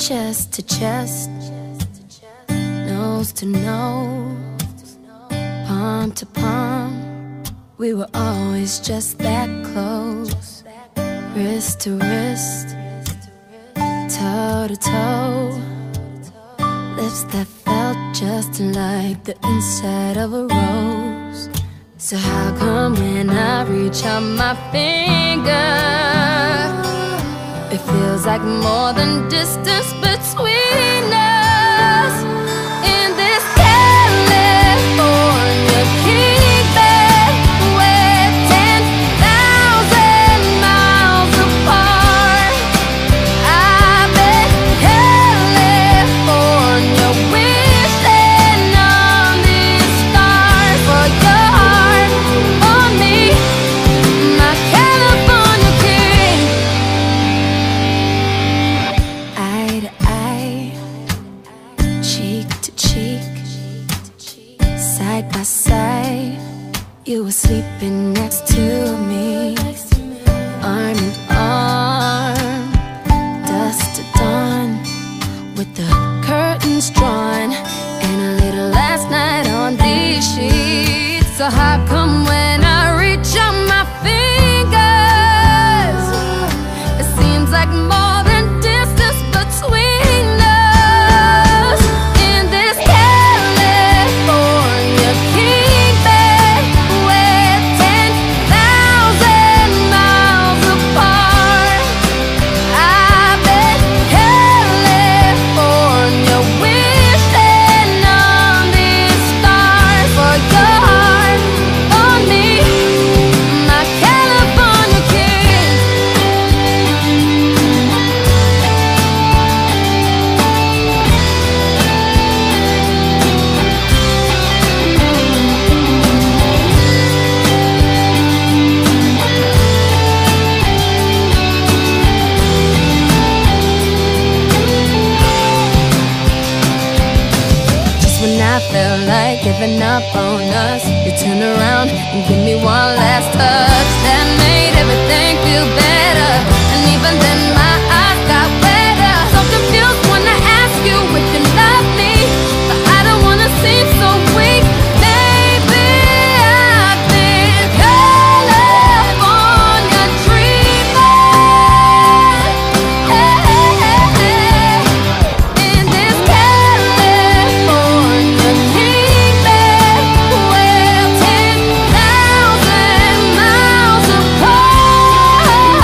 Chest to chest, nose to nose, palm to palm. We were always just that close. Wrist to wrist, toe to toe. Lips that felt just like the inside of a rose. So how come when I reach out my finger, it feels like more than distance between us? In this California king bed, we're 10,000 miles apart. I bet California wishing on these stars for your heart on me, my California king. Eye to eye, cheek to cheek, side by side, you were sleeping next to me. Arm in arm, dusk to dawn, with the curtains drawn, and a little last night on these sheets. So how come when I reach out my fingers, it seems like more than distance between us? In this California king bed, we're 10,000 miles apart. I bet California wishing on these stars for your heart on me, my California king. Just when I felt like giving up on us, you turn around and give me one last touch that made everything feel better. And even then my eyes got wetter. So confused when I ask you if you love me, but I don't wanna seem so weak. Maybe I've been California dreaming. In this California king bed, we're 10,000 miles apart.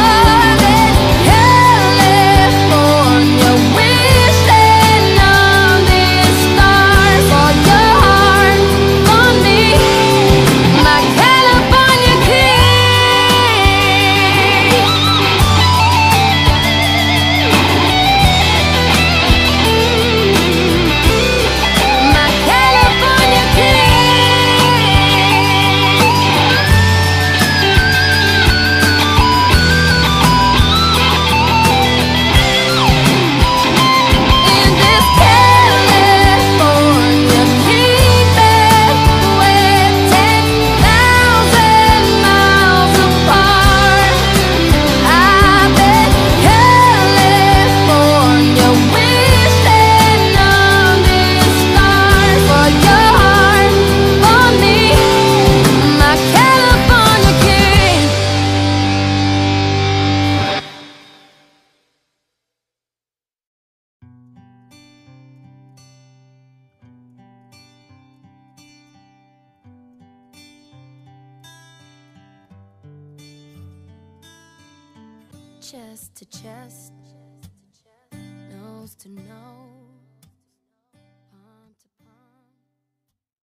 California wishing on these stars for your heart on me, my California king. My California king. In this California king bed, we're 10,000 miles apart. I bet California wishing on these stars for your heart on me, my California king. Chest to chest, nose to nose.